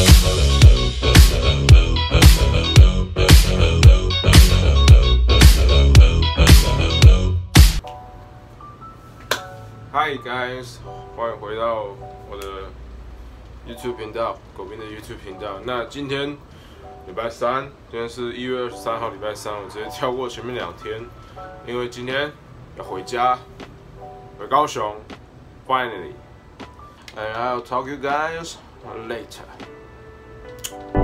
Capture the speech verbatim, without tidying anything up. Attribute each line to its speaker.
Speaker 1: Hi guys， 欢迎回到我的 YouTube 频道，狗兵的 YouTube 频道。那今天礼拜三，今天是一月二十三号，礼拜三，我直接跳过前面两天，因为今天要回家，回高雄 ，finally，and I'll talk you guys later.